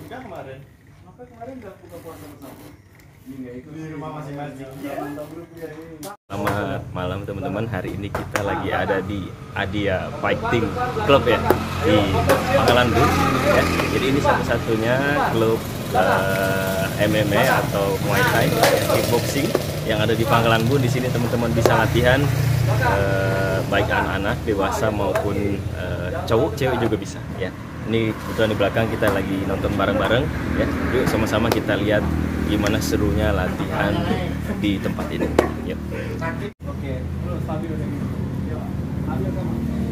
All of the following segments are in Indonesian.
Enggak kemarin. Apa kemarin nggak buka puasa bersama? Di rumah masing-masing. Selamat malam teman-teman. Hari ini kita lagi ada di Adia Fighting Club ya, di Pangkalan Bun ya. Jadi ini satu-satunya klub MMA atau Muay Thai, kickboxing yang ada di Pangkalan Bun. Di sini teman-teman bisa latihan, baik anak-anak, dewasa maupun cowok, cewek juga bisa ya. Ini kebetulan di belakang kita lagi nonton bareng-bareng ya. Yuk sama-sama kita lihat gimana serunya latihan di tempat ini. Yuk. Oke, terus stabil udah gitu. Yuk, ambil kamu.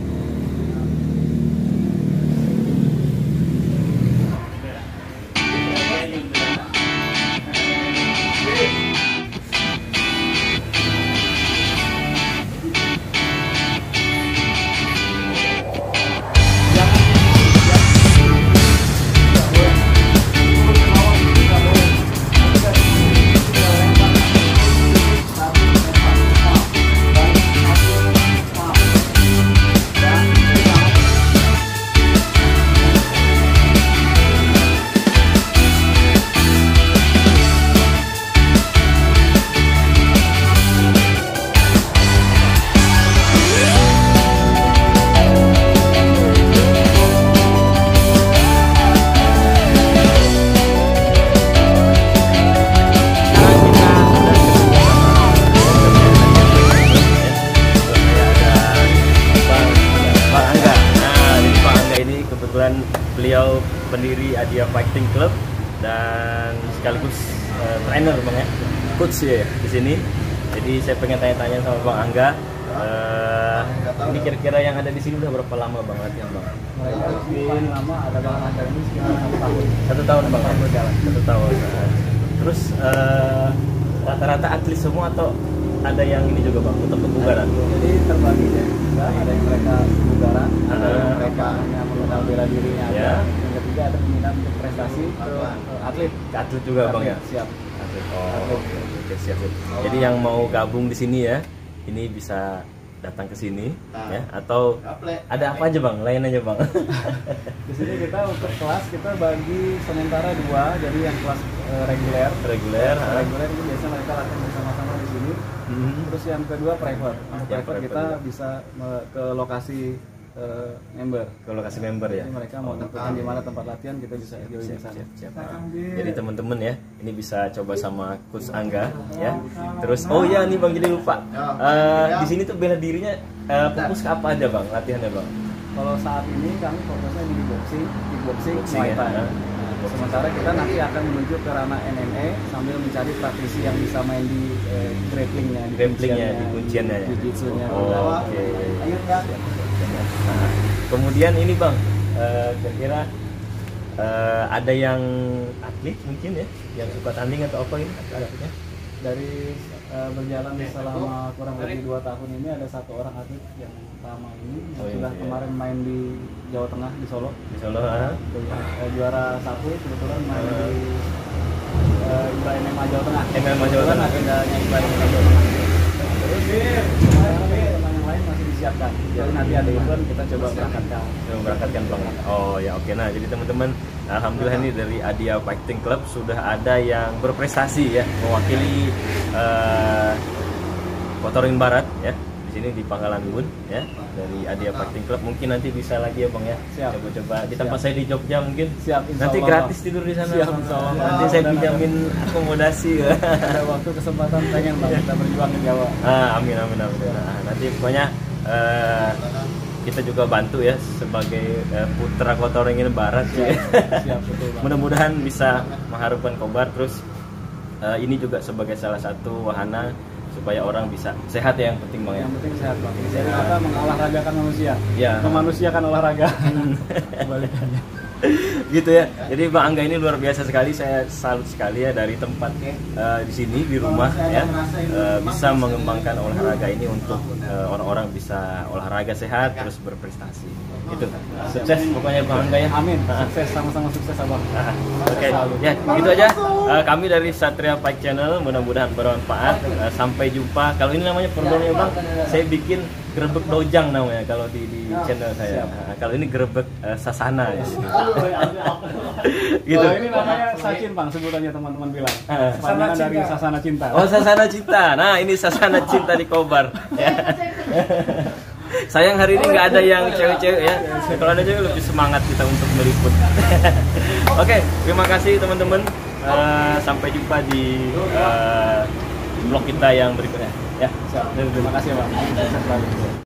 Beliau pendiri Adia Fighting Club dan sekaligus trainer bang ya, coach ya di sini. Jadi saya pengen tanya-tanya sama Bang Angga. Ini kira-kira yang ada di sini udah berapa lama bang latihan bang? Mereka paling lama ada Bang Angga ini sekitar 1 tahun. 1 tahun bang berjalan. 1 tahun. Terus rata-rata atlet semua atau ada yang ini juga bang untuk kebugaran? Jadi terbagi ya. Ada yang mereka kebugaran, ada yang mereka hanya mengenal bela dirinya. Ya. Yang ketiga ada peminat untuk prestasi ke atlet. Ke atlet juga bang ya? Siap. Atlet. Oh, oke, siap. Jadi yang mau gabung di sini ya, ini bisa datang ke sini ya, atau ada apa aja bang? Lain aja bang. Di sini kita untuk kelas kita bagi sementara 2, jadi yang kelas reguler. Reguler Itu biasanya mereka latihan bersama-sama di sini. Terus yang kedua private. Private kita bisa ke lokasi member. Ke lokasi member ya. Jadi mereka mau tentukan di mana tempat latihan, kita bisa join di sana. Siap. Jadi teman-teman ya, ini bisa coba sama Coach Angga ya. Terus oh ya nih bang, jadi lupa. Di sini tuh bela dirinya fokus ke apa aja bang latihannya bang? Kalau saat ini kami fokusnya di kickboxing, Muay ya. Thai. Sementara kita nanti akan menuju ke ranah MMA sambil mencari praktisi yang bisa main di grapplingnya, di kunciannya ya. Jiu-jitsunya. Oke. Nah, kemudian ini bang, kira-kira ada yang atlet mungkin ya, yang suka tanding atau apa ini? Atletnya? Dari berjalan selama kurang lebih 2 tahun ini ada 1 orang atlet yang lama ini yang sudah kemarin main di Jawa Tengah di Solo. Di Solo, juara 1 kebetulan main di IBA MMA Jawa Tengah. MMA Jawa Tengah. Agendanya IBA MMA Jawa Tengah. Terus teman yang lain masih disiapkan. Jadi nanti ada event kita coba berangkatkan bang. Oh ya oke. Nah jadi teman-teman, alhamdulillah ini dari Adia Fighting Club sudah ada yang berprestasi ya, mewakili Kota Waringin Barat ya, di sini di Pangkalan Bun ya, dari Adia Fighting Club. Mungkin nanti bisa lagi ya bang ya, coba-coba di tempat saya di Jogja mungkin. Siap, nanti gratis tidur di sana. Siap, nanti saya pinjamin akomodasi. Ada waktu kesempatan pengen bang kita berjuang ke Jawa. Amin. Nah, nanti pokoknya kita juga bantu ya sebagai putra Kota Waringin Barat ya. Siap, betul bang. Mudah-mudahan bisa mengharumkan kobar. Terus ini juga sebagai salah satu wahana supaya orang bisa sehat ya, yang penting bang ya. Yang penting sehat bang. Jadi kita mengolahragakan manusia. Ya. Memanusiakan olahraga. Kebalikannya. Gitu ya. Jadi Bang Angga ini luar biasa sekali. Saya salut sekali ya dari tempat di sini di rumah ya, bisa mengembangkan olahraga ini untuk orang-orang bisa olahraga sehat terus berprestasi. Itu sukses pokoknya Bang Angga ya. Amin. Sukses, sama-sama sukses abang. Oke. Ya gitu aja. Kami dari Satria Fight Channel, mudah-mudahan bermanfaat. Sampai jumpa. Kalau ini namanya perdonnya Bang, saya bikin Grebek Dojang namanya kalau di channel saya. Kalau ini Grebek Sasana ya. Gitu. Oh, ini namanya Sacin, Bang, sebutannya teman-teman bilang. Kepanjangan dari Sasana Cinta. Oh, Sasana Cinta. Nah, ini Sasana Cinta di Kobar. Ya. Sayang hari ini nggak ada yang cewek-cewek ya. Kalau ada cewek lebih semangat kita untuk meliput. Oke, terima kasih teman-teman. Sampai jumpa di vlog kita yang berikutnya. Ya, Terima kasih, Bang. Sukses selalu.